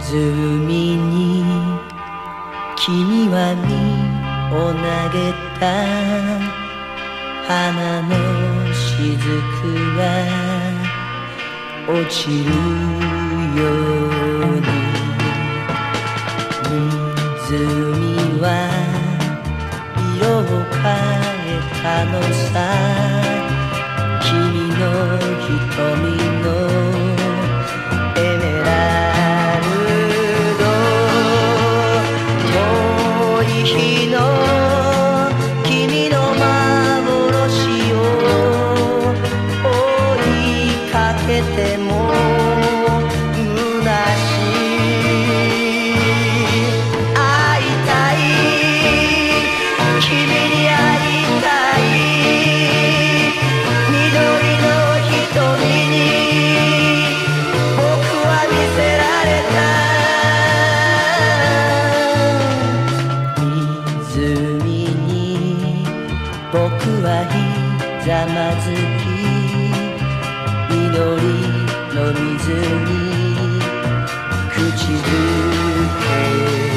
湖に君は身を投げた花の雫が落ちるように湖は色を変えたのさ君の瞳のエメラルド遠い日の君の幻を追いかけても虚しい会いたい君に会いたい緑の瞳に僕は見せられた湖に僕はひざまずき緑の水に口づける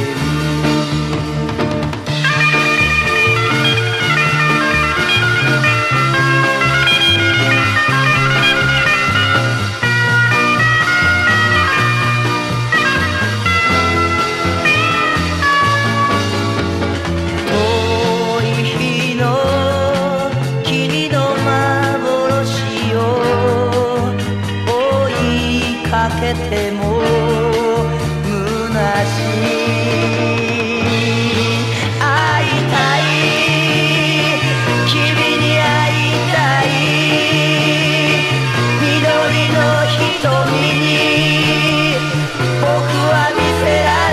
かけても虚しい会いたい君に会いたい緑の瞳に僕は見せら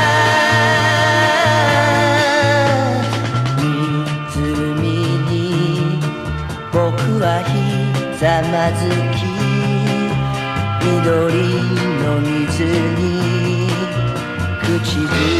れた湖に僕はひざまずき緑の水に口づ